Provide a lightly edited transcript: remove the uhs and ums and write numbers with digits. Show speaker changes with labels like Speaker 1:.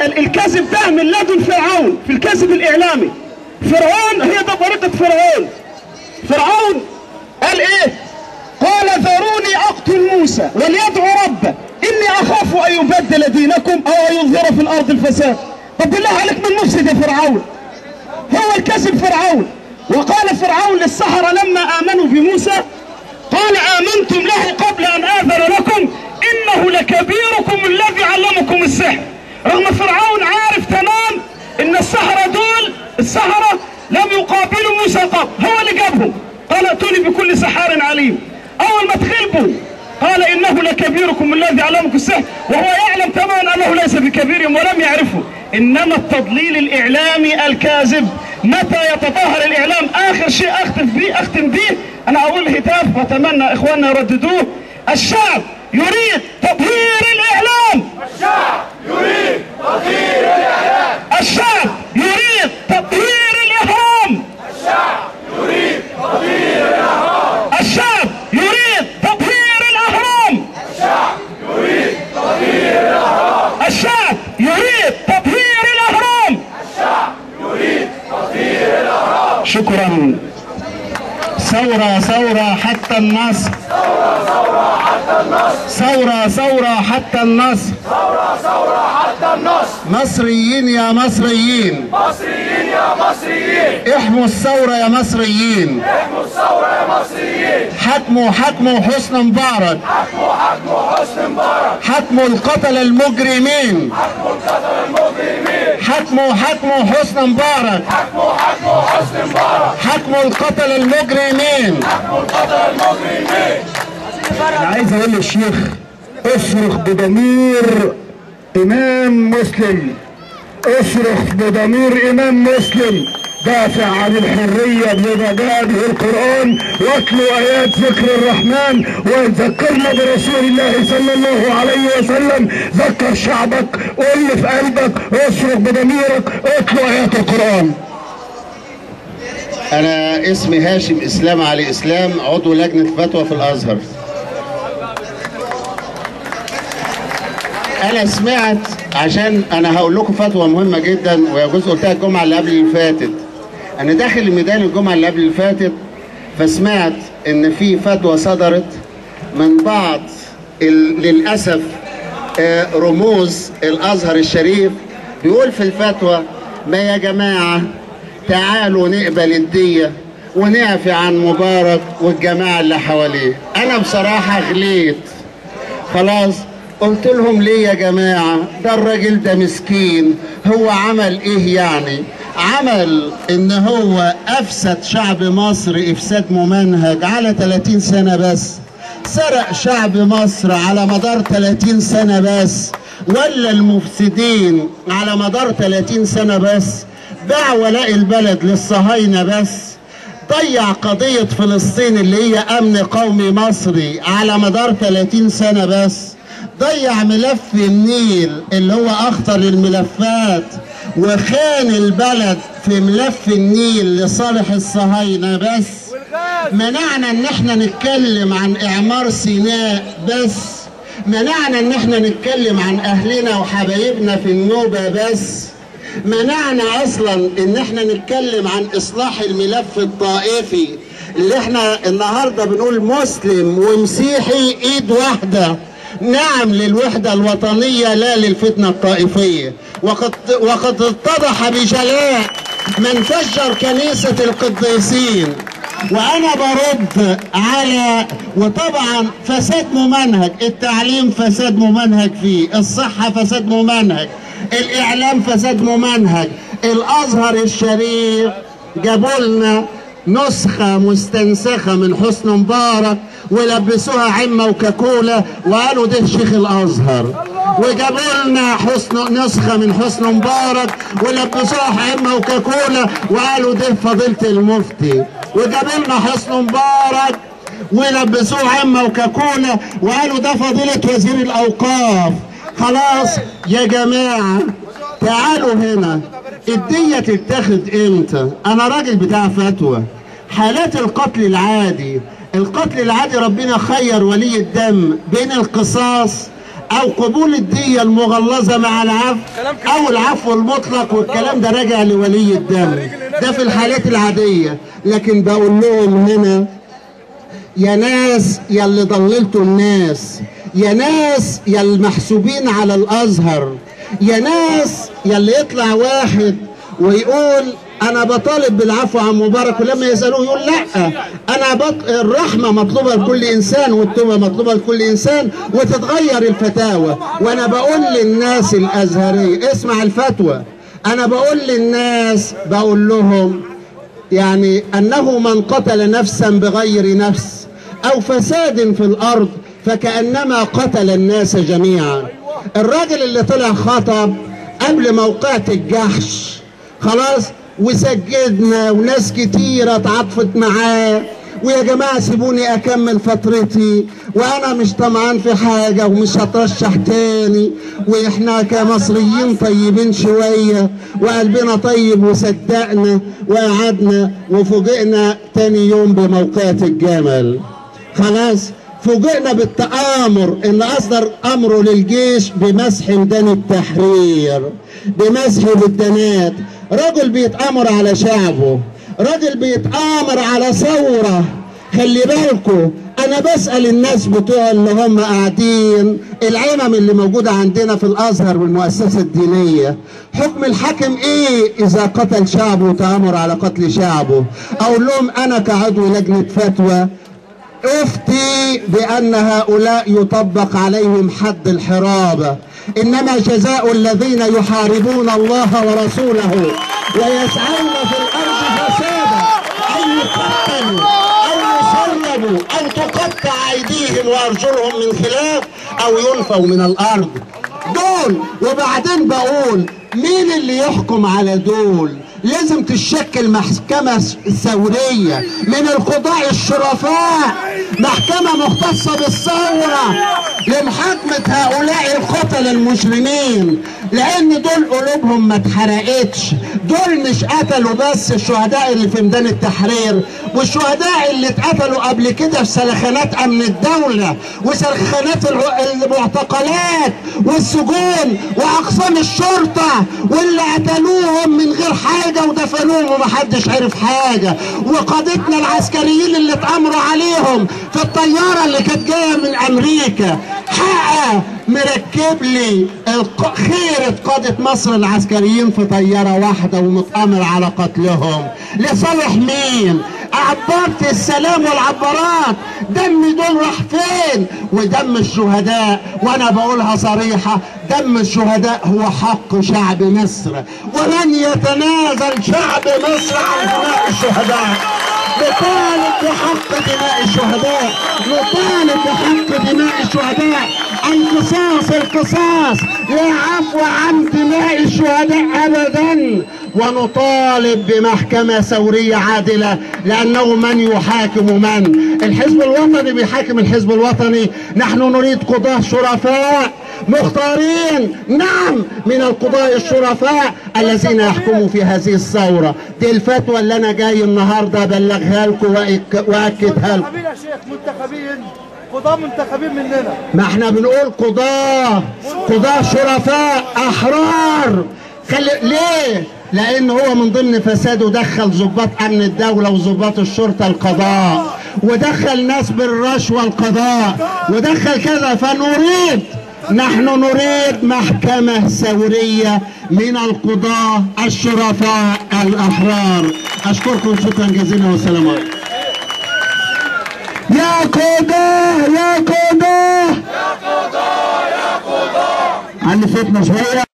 Speaker 1: الكذب ده من لدن فرعون في الكذب الاعلامي. فرعون هي ده طريقه فرعون. فرعون قال ايه؟ قال ذروني اقتل موسى وليدعو ربه اني اخاف ان يبدل دينكم او ان يظهر في الارض الفساد. طب بالله عليك من مفسد يا فرعون؟ هو الكذب فرعون. وقال فرعون للسحرة لما امنوا بموسى قال امنتم له قبل ان اذن لكم انه لكبيركم الذي علمكم السحر. رغم فرعون عارف تمام ان السحرة لم يقابلوا موسى قط، هو اللي جابهم. قال ائتوني بكل سحار عليم. اول ما تغلبوا قال انه لكبيركم الذي علمكم السحر، وهو يعلم تماما انه ليس بكبيرهم ولم يعرفه. انما التضليل الاعلامي الكاذب متى يتظاهر الاعلام. اخر شيء اختم بيه انا اقول هتاف واتمنى اخواننا يرددوه: الشعب يريد تطهير الاعلام.
Speaker 2: الشعب يريد تطهير الاعلام.
Speaker 1: الشعب يريد تطهير الاهرام.
Speaker 2: الشعب يريد تطهير الاهرام.
Speaker 1: الشعب يريد تطهير الاهرام.
Speaker 2: الشعب يريد تطهير الاهرام.
Speaker 1: الشعب يريد تطهير الاهرام.
Speaker 2: الشعب يريد تطهير الاهرام.
Speaker 1: شكرا. ثورة ثورة حتى النصر.
Speaker 2: ثورة حتى النصر.
Speaker 1: ثورة حتى النصر.
Speaker 2: ثورة حتى النصر.
Speaker 1: مصريين يا مصريين.
Speaker 2: مصريين يا مصريين.
Speaker 1: احموا الثورة يا مصريين.
Speaker 2: احموا الثورة يا مصريين.
Speaker 1: حكموا حسني مبارك.
Speaker 2: حكموا حسني مبارك.
Speaker 1: حكموا القتلة المجرمين.
Speaker 2: حكموا القتلة المجرمين.
Speaker 1: حكموا حسني مبارك.
Speaker 2: حكموا حسني مبارك.
Speaker 1: حكموا القتلة المجرمين.
Speaker 2: حكموا القتلة المجرمين.
Speaker 1: انا عايز اقول للشيخ اصرخ بضمير امام مسلم. اصرخ بضمير امام مسلم. دافع عن الحرية بمبادئ القرآن واتلو آيات ذكر الرحمن وذكرنا برسول الله صلى الله عليه وسلم. ذكر شعبك، قول في قلبك، اصرخ بضميرك، اتلو آيات القرآن.
Speaker 3: أنا اسمي هاشم إسلام علي إسلام، عضو لجنة فتوى في الأزهر. أنا سمعت، عشان أنا هقول لكم فتوى مهمة جدا ويجوز قلتها الجمعة اللي قبل اللي فاتت. أنا داخل الميدان الجمعة اللي قبل اللي فاتت فسمعت إن في فتوى صدرت من بعض للأسف رموز الأزهر الشريف، بيقول في الفتوى: ما يا جماعة تعالوا نقبل الدية ونعفي عن مبارك والجماعة اللي حواليه. أنا بصراحة غليت خلاص، قلت لهم ليه يا جماعة؟ ده الراجل ده مسكين، هو عمل ايه يعني؟ عمل ان هو افسد شعب مصر افساد ممنهج على 30 سنة بس، سرق شعب مصر على مدار 30 سنة بس، ولا المفسدين على مدار 30 سنة بس، باع ولاء البلد للصهاينة بس، ضيع قضية فلسطين اللي هي امن قومي مصري على مدار 30 سنة بس، ضيع ملف النيل اللي هو اخطر الملفات وخان البلد في ملف النيل لصالح الصهاينة بس، منعنا ان احنا نتكلم عن اعمار سيناء بس، منعنا ان احنا نتكلم عن اهلنا وحبايبنا في النوبة بس، منعنا اصلا ان احنا نتكلم عن اصلاح الملف الطائفي اللي احنا النهارده بنقول مسلم ومسيحي ايد واحده. نعم للوحده الوطنيه لا للفتنه الطائفيه. وقد اتضح بجلاء من فجر كنيسه القديسين. وانا برد على، وطبعا فساد ممنهج، التعليم فساد ممنهج فيه، الصحه فساد ممنهج، الاعلام فساد ممنهج. الازهر الشريف جابوا لنا نسخه مستنسخه من حسني مبارك ولبسوها عمه وكاكولا وقالوا ده شيخ الازهر، وجابوا لنا نسخه من حسني مبارك ولبسوها عمه وكاكولا وقالوا ده فضيله المفتي، وجابوا لنا حسني مبارك ولبسوه عمه وكاكولا وقالوا ده فضيله وزير الاوقاف. خلاص يا جماعه تعالوا هنا، الدية تتاخد امتى؟ انا راجل بتاع فتوى. حالات القتل العادي، القتل العادي ربنا خير ولي الدم بين القصاص او قبول الدية المغلظة مع العفو او العفو المطلق، والكلام ده راجع لولي الدم، ده في الحالات العادية. لكن بقول لهم هنا يا ناس يا اللي ضللتوا الناس، يا ناس يا المحسوبين على الازهر، يا ناس يا اللي يطلع واحد ويقول انا بطالب بالعفو عن مبارك، ولما يسالوه يقول لا الرحمه مطلوبه لكل انسان والتوبه مطلوبه لكل انسان وتتغير الفتاوى. وانا بقول للناس الازهريه اسمع الفتوى، انا بقول للناس بقول لهم يعني انه من قتل نفسا بغير نفس او فساد في الارض فكانما قتل الناس جميعا. الراجل اللي طلع خطب قبل موقعة الجحش خلاص وسجدنا وناس كتيرة اتعاطفت معاه، ويا جماعة سيبوني اكمل فترتي وانا مش طمعان في حاجة ومش هترشح تاني، واحنا كمصريين طيبين شوية وقلبنا طيب وصدقنا وقعدنا وفوجئنا تاني يوم بموقعة الجمل. خلاص فوجئنا بالتآمر ان اصدر امره للجيش بمسح ميدان التحرير، بمسح البدانات. رجل بيتآمر على شعبه، رجل بيتآمر على ثورة. خلي بالكم انا بسأل الناس بتوع اللي هم قاعدين العمم اللي موجودة عندنا في الازهر والمؤسسة الدينية، حكم الحاكم ايه اذا قتل شعبه وتآمر على قتل شعبه؟ اقول لهم انا كعضو لجنة فتوى افتي بان هؤلاء يطبق عليهم حد الحرابة، انما جزاء الذين يحاربون الله ورسوله ويسعون في الارض فسادا ان يقتلوا او يصلبوا او تقطع ايديهم وارجلهم من خلاف او ينفوا من الارض. دول وبعدين بقول مين اللي يحكم على دول؟ لازم تشكل محكمة ثورية من القضاء الشرفاء، محكمة مختصة بالثورة لمحاكمة هؤلاء القتلة المجرمين، لأن دول قلوبهم ما اتحرقتش، دول مش قتلوا بس الشهداء اللي في ميدان التحرير والشهداء اللي اتقتلوا قبل كده في سلخانات أمن الدولة وسلخانات المعتقلات والسجون وأقسام الشرطة، واللي قتلوهم من غير حاجة ودفنوهم ومحدش عرف حاجة، وقادتنا العسكريين اللي اتأمروا عليهم في الطيارة اللي كانت جاية من أمريكا حقق مركب لي خيرة قادة مصر العسكريين في طيارة واحدة ومتأمر على قتلهم لصالح مين؟ عبارة السلام والعبارات. دم دول راح فين؟ ودم الشهداء، وانا بقولها صريحة، دم الشهداء هو حق شعب مصر، ولن يتنازل شعب مصر عن دماء الشهداء. نطالب بحق دماء الشهداء، نطالب بحق دماء الشهداء، القصاص لا عفو عن دماء الشهداء ابدا، ونطالب بمحكمة ثورية عادلة، لأنه من يحاكم من؟ الحزب الوطني بيحاكم الحزب الوطني. نحن نريد قضاة شرفاء مختارين، نعم، من القضاء الشرفاء الذين يحكموا في هذه الثورة. دي الفتوى اللي أنا جاي النهاردة أبلغها لكم وأكدها لكم.
Speaker 4: يا شيخ منتخبين، قضاة منتخبين مننا.
Speaker 3: ما احنا بنقول قضاة شرفاء أحرار. ليه؟ لأن هو من ضمن فساده دخل ضباط أمن الدولة وضباط الشرطة القضاء، ودخل ناس بالرشوة القضاء، ودخل كذا. فنريد، نحن نريد محكمة ثورية من القضاة الشرفاء الأحرار. أشكركم شكرا جزيلا والسلام عليكم. يا قضاة يا قضاة يا قضاة يا قضاة. علي فتنا شوية.